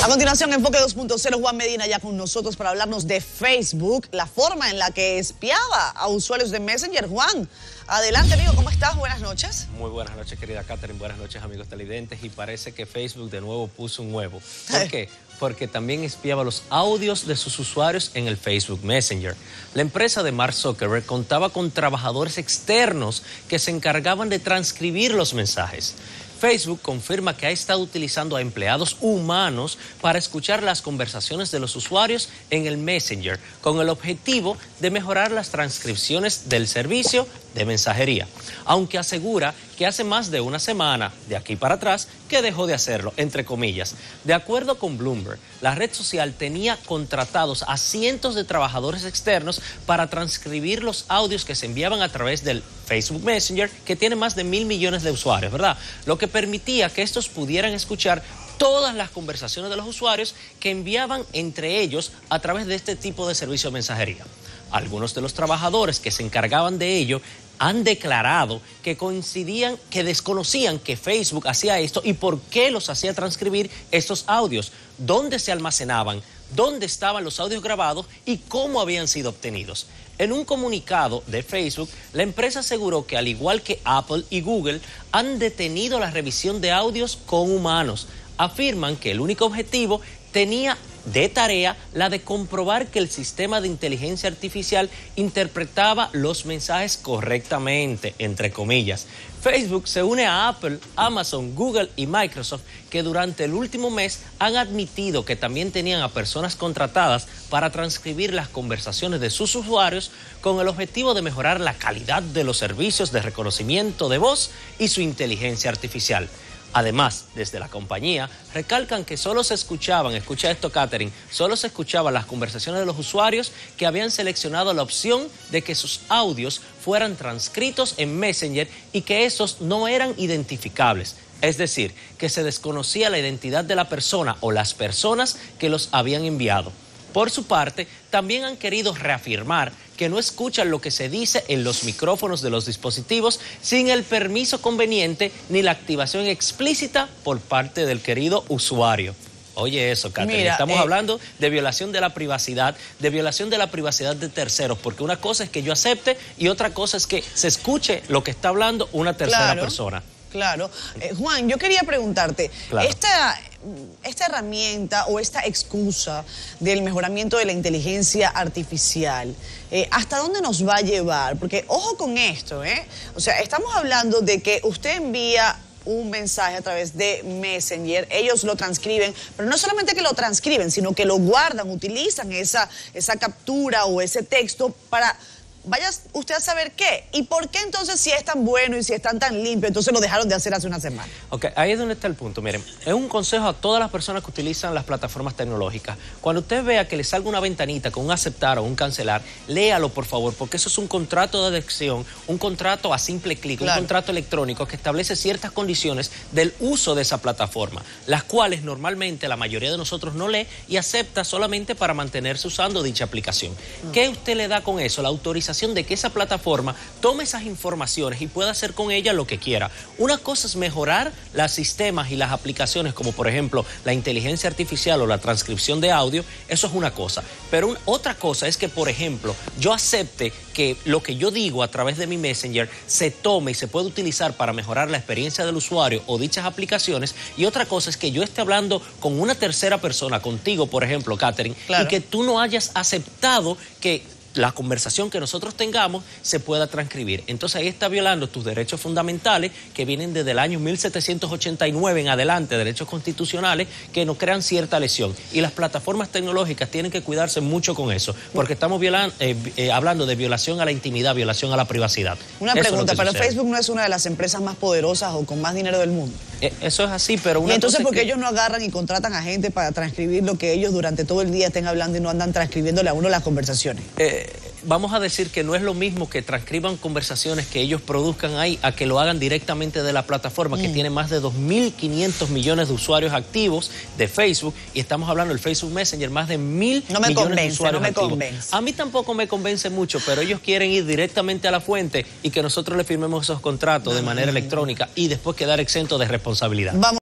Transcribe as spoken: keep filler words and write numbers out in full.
A continuación, Enfoque dos punto cero, Juan Medina ya con nosotros para hablarnos de Facebook, la forma en la que espiaba a usuarios de Messenger. Juan, adelante, amigo, ¿cómo estás? Buenas noches. Muy buenas noches, querida Catherine, buenas noches, amigos televidentes, y parece que Facebook de nuevo puso un huevo. ¿Por qué? Porque también espiaba los audios de sus usuarios en el Facebook Messenger. La empresa de Mark Zuckerberg contaba con trabajadores externos que se encargaban de transcribir los mensajes. Facebook confirma que ha estado utilizando a empleados humanos para escuchar las conversaciones de los usuarios en el Messenger, con el objetivo de mejorar las transcripciones del servicio de mensajería, aunque asegura que hace más de una semana, de aquí para atrás, que dejó de hacerlo, entre comillas. De acuerdo con Bloomberg, la red social tenía contratados a cientos de trabajadores externos para transcribir los audios que se enviaban a través del Facebook Messenger, que tiene más de mil millones de usuarios, ¿verdad? Lo que permitía que estos pudieran escuchar todas las conversaciones de los usuarios que enviaban entre ellos a través de este tipo de servicio de mensajería. Algunos de los trabajadores que se encargaban de ello han declarado que coincidían, que desconocían que Facebook hacía esto y por qué los hacía transcribir estos audios, dónde se almacenaban, dónde estaban los audios grabados y cómo habían sido obtenidos. En un comunicado de Facebook, la empresa aseguró que al igual que Apple y Google, han detenido la revisión de audios con humanos. Afirman que el único objetivo tenía de tarea la de comprobar que el sistema de inteligencia artificial interpretaba los mensajes correctamente, entre comillas. Facebook se une a Apple, Amazon, Google y Microsoft, que durante el último mes han admitido que también tenían a personas contratadas para transcribir las conversaciones de sus usuarios con el objetivo de mejorar la calidad de los servicios de reconocimiento de voz y su inteligencia artificial. Además, desde la compañía, recalcan que solo se escuchaban, escucha esto, Catherine, solo se escuchaban las conversaciones de los usuarios que habían seleccionado la opción de que sus audios fueran transcritos en Messenger y que esos no eran identificables. Es decir, que se desconocía la identidad de la persona o las personas que los habían enviado. Por su parte, también han querido reafirmar que no escuchan lo que se dice en los micrófonos de los dispositivos sin el permiso conveniente ni la activación explícita por parte del querido usuario. Oye eso, Catherine, Mira, estamos eh... hablando de violación de la privacidad, de violación de la privacidad de terceros, porque una cosa es que yo acepte y otra cosa es que se escuche lo que está hablando una tercera claro, persona. Claro. Eh, Juan, yo quería preguntarte, claro. esta... esta herramienta o esta excusa del mejoramiento de la inteligencia artificial, eh, ¿hasta dónde nos va a llevar? Porque ojo con esto, ¿eh? O sea, estamos hablando de que usted envía un mensaje a través de Messenger, ellos lo transcriben, pero no solamente que lo transcriben, sino que lo guardan, utilizan esa, esa captura o ese texto para... vaya usted a saber qué. ¿Y por qué entonces si es tan bueno y si están tan limpios, entonces lo dejaron de hacer hace una semana? Ok, ahí es donde está el punto. Miren, es un consejo a todas las personas que utilizan las plataformas tecnológicas. Cuando usted vea que le salga una ventanita con un aceptar o un cancelar, léalo por favor, porque eso es un contrato de adhesión, un contrato a simple clic, claro. un contrato electrónico que establece ciertas condiciones del uso de esa plataforma, las cuales normalmente la mayoría de nosotros no lee y acepta solamente para mantenerse usando dicha aplicación. Mm. ¿Qué usted le da con eso? La autorización de que esa plataforma tome esas informaciones y pueda hacer con ella lo que quiera. Una cosa es mejorar los sistemas y las aplicaciones, como por ejemplo la inteligencia artificial o la transcripción de audio, eso es una cosa. Pero un, otra cosa es que, por ejemplo, yo acepte que lo que yo digo a través de mi Messenger se tome y se puede utilizar para mejorar la experiencia del usuario o dichas aplicaciones. Y otra cosa es que yo esté hablando con una tercera persona, contigo, por ejemplo, Catherine, claro. y que tú no hayas aceptado que la conversación que nosotros tengamos se pueda transcribir. Entonces ahí está violando tus derechos fundamentales que vienen desde el año mil setecientos ochenta y nueve en adelante, derechos constitucionales que nos crean cierta lesión. Y las plataformas tecnológicas tienen que cuidarse mucho con eso, porque estamos violando, eh, eh, hablando de violación a la intimidad, violación a la privacidad. Una pregunta, ¿pero Facebook no es una de las empresas más poderosas o con más dinero del mundo? Eh, eso es así, pero una ¿Y entonces cosa por qué que... ellos no agarran y contratan a gente para transcribir lo que ellos durante todo el día estén hablando y no andan transcribiéndole a uno las conversaciones? Eh, vamos a decir que no es lo mismo que transcriban conversaciones que ellos produzcan ahí a que lo hagan directamente de la plataforma, mm. que tiene más de dos mil quinientos millones de usuarios activos de Facebook, y estamos hablando del Facebook Messenger, más de mil no me millones convence, de usuarios no me activos. Convence. A mí tampoco me convence mucho, pero ellos quieren ir directamente a la fuente y que nosotros le firmemos esos contratos no, de manera no, electrónica no. y después quedar exentos de responsabilidad. Vamos.